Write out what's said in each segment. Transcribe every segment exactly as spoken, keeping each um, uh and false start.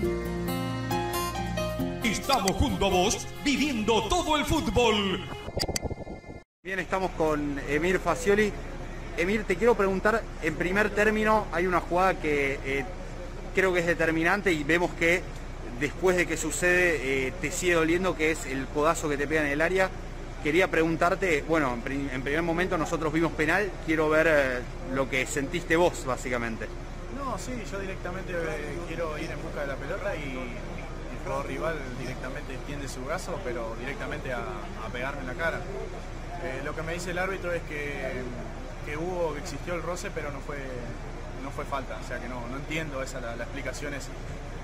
Estamos junto a vos, viviendo todo el fútbol. Bien, estamos con Emir Fazioli. Emir, te quiero preguntar, en primer término, hay una jugada que eh, creo que es determinante y vemos que después de que sucede eh, te sigue doliendo, que es el codazo que te pega en el área. Quería preguntarte, bueno, en, prim en primer momento nosotros vimos penal, quiero ver eh, lo que sentiste vos, básicamente. No, sí, yo directamente eh, quiero ir en busca de la pelota y el jugador rival directamente extiende su brazo, pero directamente a, a pegarme en la cara. Eh, lo que me dice el árbitro es que, que hubo, que existió el roce, pero no fue, no fue falta, o sea que no, no entiendo esa la, la explicación esa.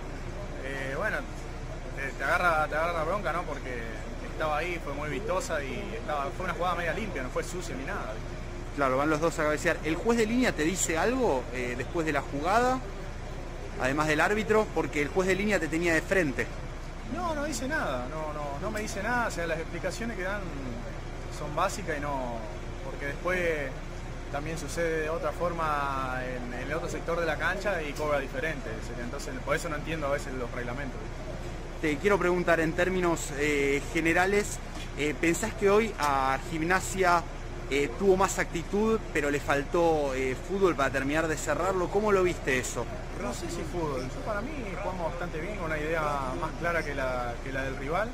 Eh, bueno, te, te, agarra, te agarra la bronca, ¿no? Porque estaba ahí, fue muy vistosa y estaba, fue una jugada media limpia, no fue sucia ni nada. Claro, van los dos a cabecear. ¿El juez de línea te dice algo eh, después de la jugada, además del árbitro? Porque el juez de línea te tenía de frente. No, no dice nada, no, no, no me dice nada, o sea, las explicaciones que dan son básicas y no, porque después también sucede de otra forma en, en el otro sector de la cancha y cobra diferente, entonces por eso no entiendo a veces los reglamentos. Te quiero preguntar en términos eh, generales, eh, ¿pensás que hoy a Gimnasia eh, tuvo más actitud, pero le faltó eh, fútbol para terminar de cerrarlo? ¿Cómo lo viste eso? No sé si fútbol, yo para mí jugamos bastante bien, con una idea más clara que la, que la del rival.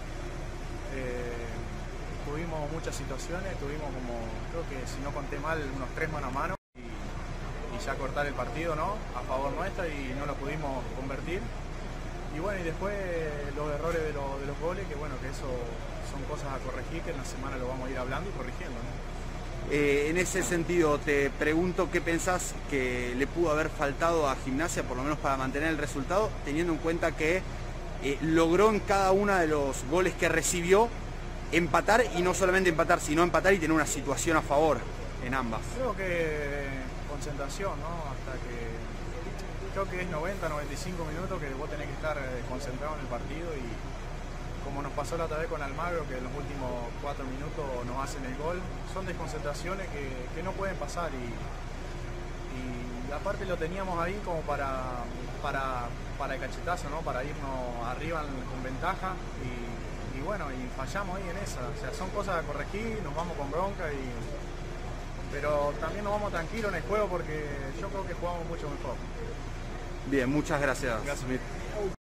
Eh, tuvimos muchas situaciones, tuvimos como, creo que si no conté mal, unos tres mano a mano y, y ya cortar el partido, ¿no? A favor nuestra y no lo pudimos convertir. Y bueno, y después los errores de, lo, de los goles, que bueno, que eso son cosas a corregir, que en la semana lo vamos a ir hablando y corrigiendo, ¿no? Eh, en ese sentido, te pregunto qué pensás que le pudo haber faltado a Gimnasia, por lo menos para mantener el resultado, teniendo en cuenta que eh, logró en cada uno de los goles que recibió empatar, y no solamente empatar, sino empatar y tener una situación a favor en ambas. Creo que concentración, ¿no? Hasta que, creo que es noventa, noventa y cinco minutos que vos tenés que estar concentrado en el partido y como nos pasó la otra vez con Almagro, que en los últimos cuatro minutos nos hacen el gol, son desconcentraciones que, que no pueden pasar y, y aparte lo teníamos ahí como para, para, para el cachetazo, ¿no? Para irnos arriba con ventaja y, y bueno, y fallamos ahí en esa, o sea, son cosas a corregir, nos vamos con bronca, y, pero también nos vamos tranquilos en el juego porque yo creo que jugamos mucho mejor. Bien, muchas gracias. Gracias.